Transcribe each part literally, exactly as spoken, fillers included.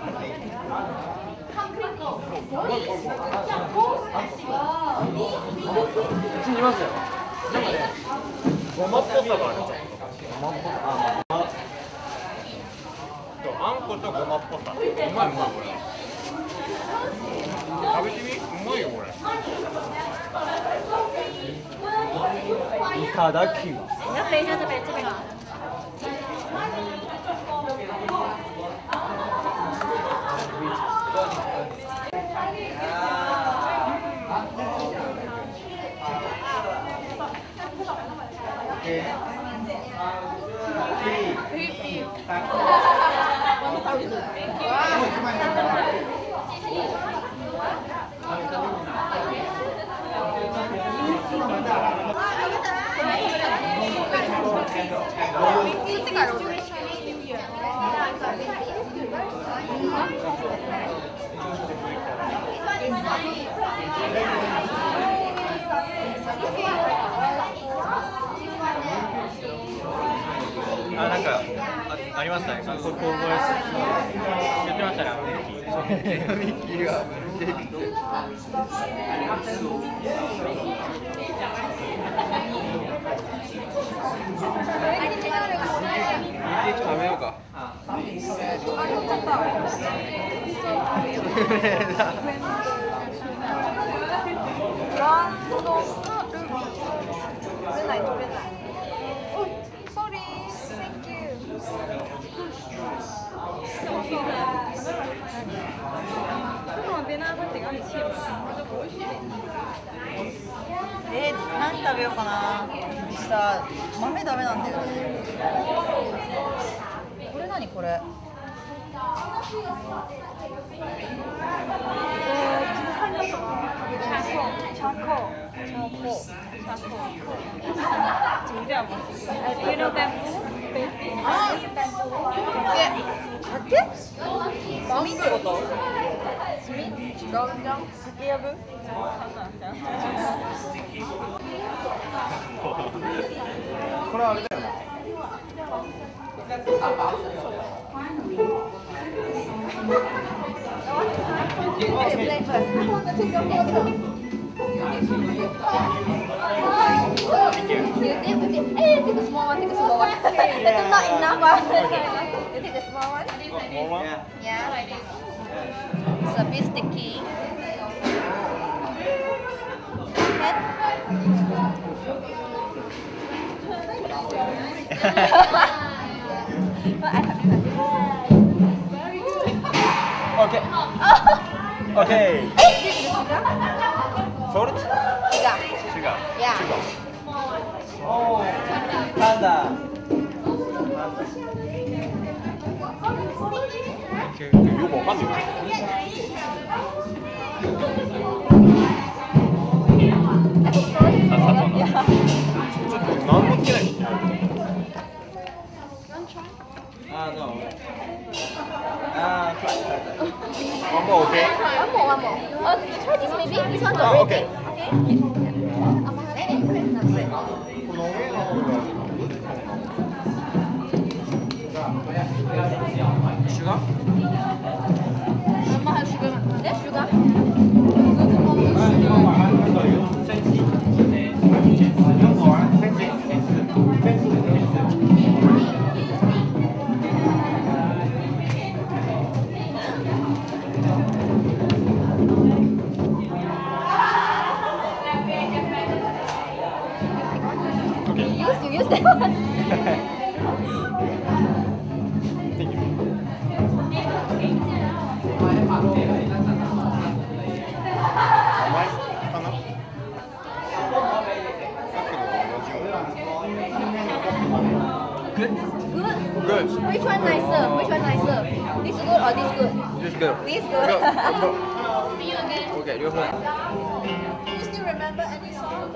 ちにいますよ。なんかね、ごまっぽさがある。ごまっぽさ。あ、あんことごまっぽさ。うまいうまいこれ。食べてみ？うまいよこれ。いただきます。 你要飞一下这边，这边啊。 あ、なんか あ, ありましたね。ここここ言ってましたね。ミッキーがケーキと。食べようか。 ランドのルビー。取れない取れない。Sorry, thank you. えー、何食べようかな。うちさ、豆ダメなんだよね。これ何これ。 怎么这样吗？呃 ，Do you know bamboo? bamboo. え、竹？炭ってこと？炭？違うじゃん。竹やぶ？ これはあれだよな。 You take, you take, eh, take the small one, take the small one. That's not enough, ah. You take the small one? Small one? Yeah. It's a bit sticky. Okay. Okay. Eh, this is sugar? Salt? Sugar. Sugar. Yeah. Sugar. Oh, panda. 이거 뭐 하는 거야? 난 못 끼네. Ah, no. Ah, try, try, try. One more, okay? One more, one more. Uh, try this maybe. This one Ah, got okay. Sugar? Mama has sugar. There's sugar. You use, you use that one. Thank you. 甘いかな？ Good. Good. Good. Which one nicer? Which one nicer? This good or this good? This good. This good. Okay, 両方。 You still remember any song?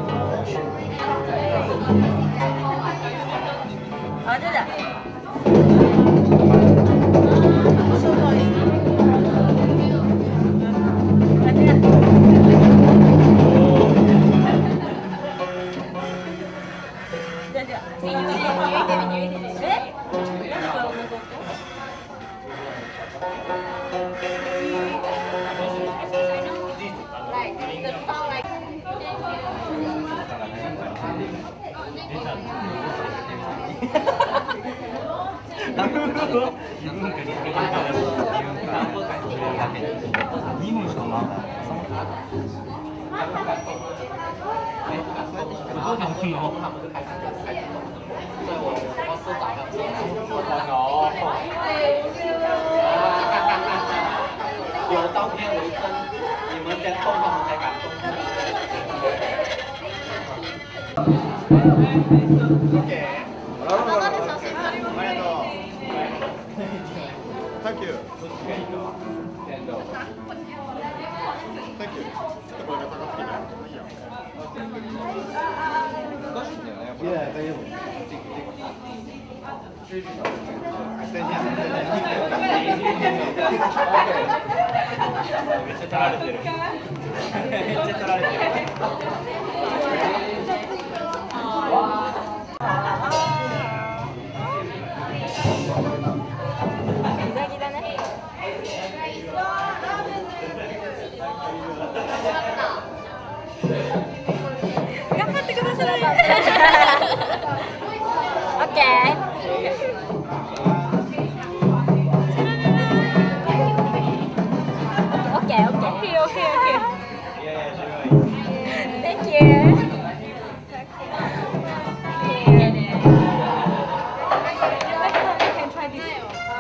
Ah, 这的。 に問しか回らない。どうでもいいの？ 有刀片为真，你们先动他们才敢动。OK。 生で写真撮ります。 ありがとう。Thank you. Thank you. ちょっとこれが高すぎない。 難しいんだよね。 いや、大丈夫。 めっちゃ取られてる。めっちゃ取られてる。 ギザギザね。頑張ってください。オッケー。Okay, okay. Okay, okay, okay. Yeah, yeah, sure. Thank you. Next time we can try this.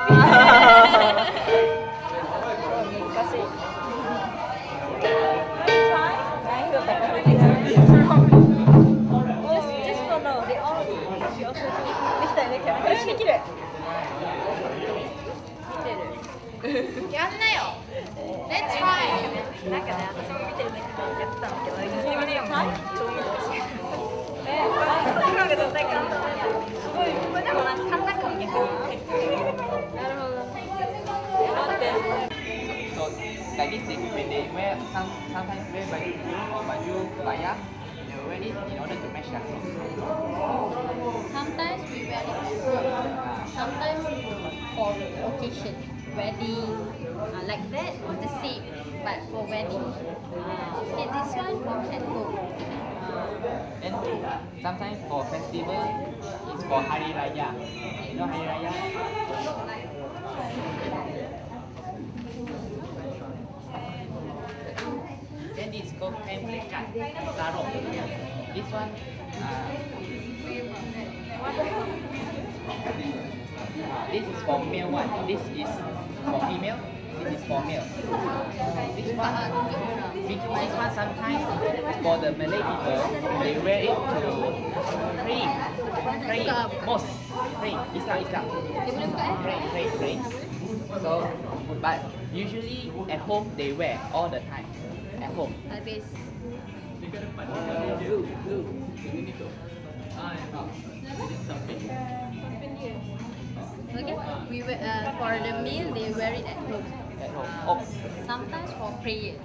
難しい。Try? 難易度高すぎる。Just, just for now, they all she also do. できたよね、キャラ。これはできる。 やんなよ。Let's try. なんかね、私も見てるだけでやってたんだけど、指でも超難しい。え、そっちの方が絶対簡単だよ。すごい、これでもなんか簡単かも逆に。なるほど。待って。 So like this thing, when they wear some sometimes wear baju baju kebaya, they wear it in order to match their clothes. Sometimes we wear it. Sometimes for occasion, wedding, uh, like that, the same. But for wedding, uh, and this one for at home. Then sometimes for festival, it's for Hari Raya. You know Hari Raya? Then this is called kain pelekat, sarung. This one, uh, this is for male one. This is for female. This is for male. This one, this one sometimes for the Malay people, they wear it to pray, pray, mosque, pray, Islam, Islam, pray, pray, pray. So, but usually at home they wear all the time. At home. Habis. Okay, we wear, uh, for the meal they wear it at home. At home. Oh, Sometimes for prayer.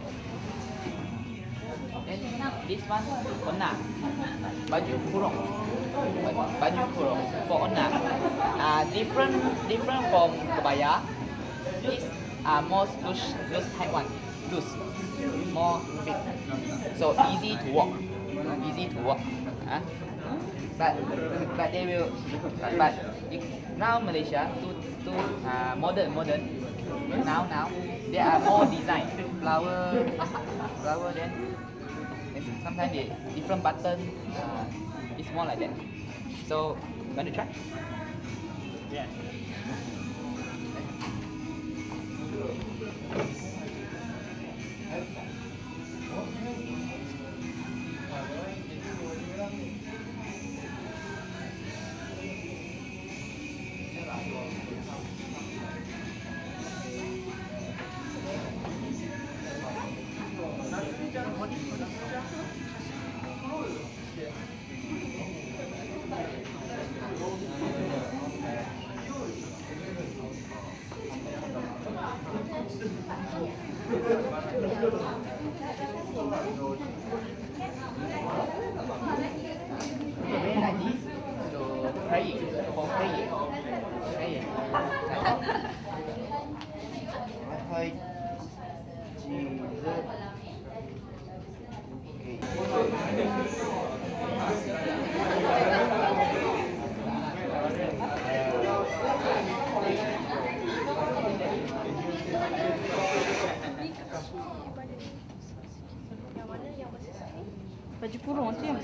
then this one, Onna. Baju kurung. Baju kurung for Onna. Uh, different, different from kebaya. These are more loose, loose type one. Loose. More fit. So easy to walk. Easy to walk. Huh? But but they will. But, but you, now Malaysia to to uh, modern modern. Now now there are more design. Flower flower then. Sometimes they different button. Uh, it's more like that. So want to try? Yeah.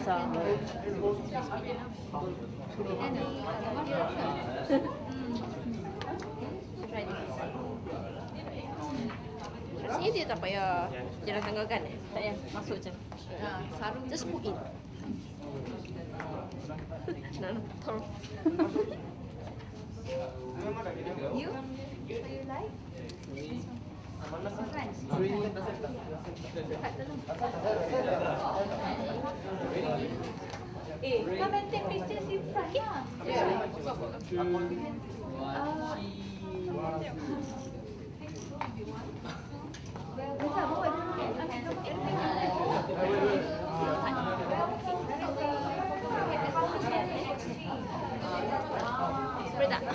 besar. Any other one direction? Try this. Rasanya dia tak payah jalan tangga kan? Eh? Tak payah masuk je. Ah, sarung just put in. Nak nonton. You? So you like? Friends? Kat dalam. Eh, come and take pictures in front. Yeah. Boleh tak?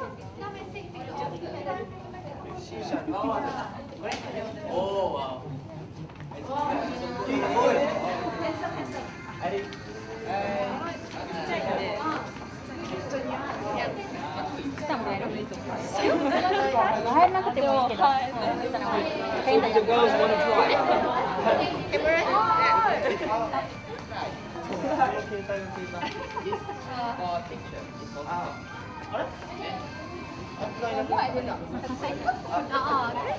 Oh wow. Bahan nak kita buat sikit. Kain tak The girls want to try. Kamera? For picture. buat je tak? Ah, kan?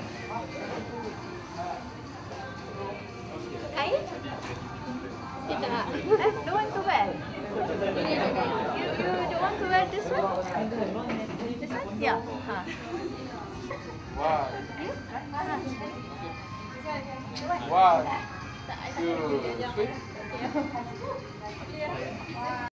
Kain? Kita nak. Eh, don't want to wear. You you don't want to wear this one? This one? Yeah. Ha. One, two, three.